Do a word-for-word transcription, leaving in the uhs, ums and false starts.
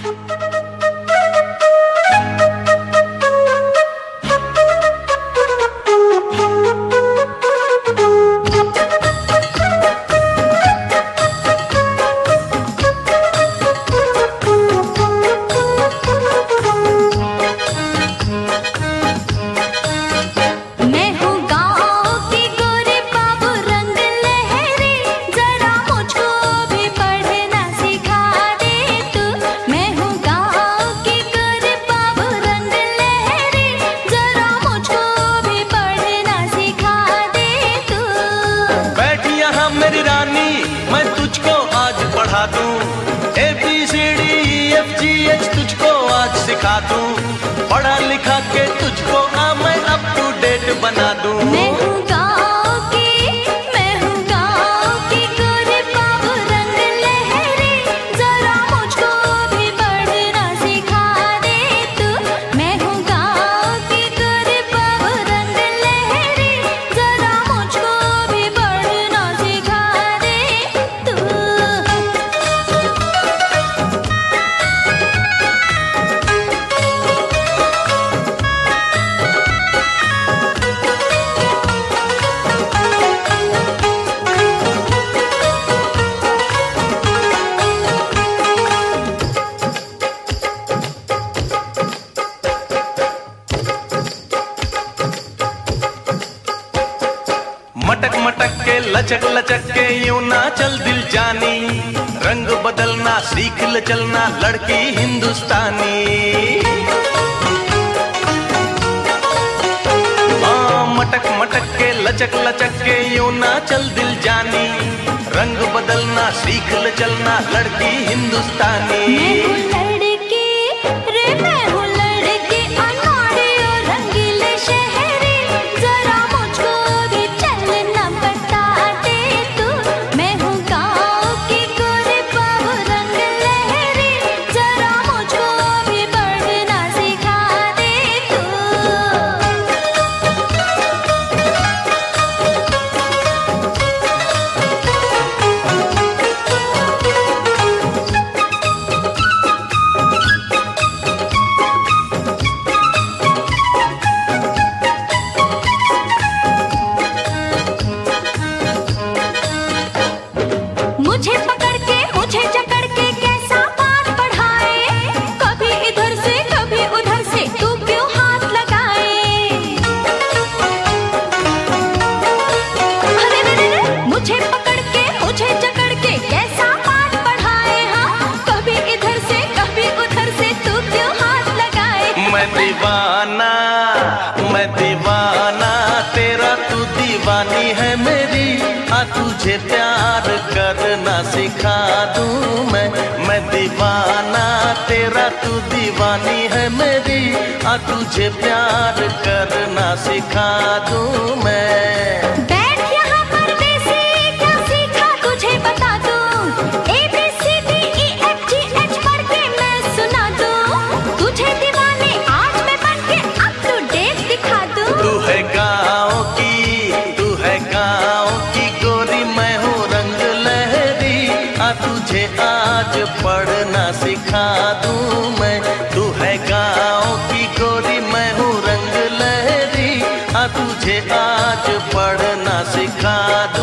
ए B C D F G H तुझको आज सिखा दूं, पढ़ा लिखा के तुझको आ मैं अप टू डेट बना दूं। मैं हूँ गाँव की, मैं हूँ गाँव की गोरी बाबू रंग लहरी, जरा मुझको भी पढ़ना सिखा दे तू। मैं हूँ गाँव की गोरी बाबू रंग लहरी, जरा मुझको भी पढ़ना सिखा दे तू। मटक मटक के लचक लचक के यूं ना चल दिल जानी, रंग बदलना सीख ले चलना लड़की हिंदुस्तानी। हाँ मटक मटक के लचक लचक के यूं ना चल दिल जानी, रंग बदलना सीख ले चलना लड़की हिंदुस्तानी। मैं हूँ लड़की रे, मैं हूँ लड़की अनाड़ी और रंगीले शहरी, जरा मुझको भी चलना बता दे तू। मैं हूँ गाँव की गोरी बाबू रंग लहरी, जरा मुझको भी पढ़ना सिखा दे तू। मुझे पकड़ के मुझे जकड़ के कैसा पाठ पढ़ाए, कभी इधर से कभी उधर से तू क्यों हाथ लगाए। अरे रे रे रे, मुझे पकड़ के मुझे जकड़ के कैसा पाठ पढ़ाए, हाँ कभी इधर से कभी उधर से तू क्यों हाथ लगाए। मैं दीवाना मैं दीवाना तेरा, तू दीवानी है मेरी, आ तुझे प्यार करना सिखा दूं मैं। मैं दीवाना तेरा, तू दीवानी है मेरी, आ तुझे प्यार करना सिखा दूं मैं। बैठ यहाँ परदेसी, क्या सीखा तुझे बता दूं, A B C D E F G H पढ़ के मैं सुना दूं। तुझे दीवाने आज मैं बन के अप टू डेट दिखा दूं। तू है गाँव की, तू है गाँव की गोरी, मैं हूँ रंग लहरी, आ तुझे आज पढ़ना सिखा दूं मैं। तू है गाँव की गोरी, मैं हूँ रंग लहरी, आ तुझे आज पढ़ना सिखा दूं।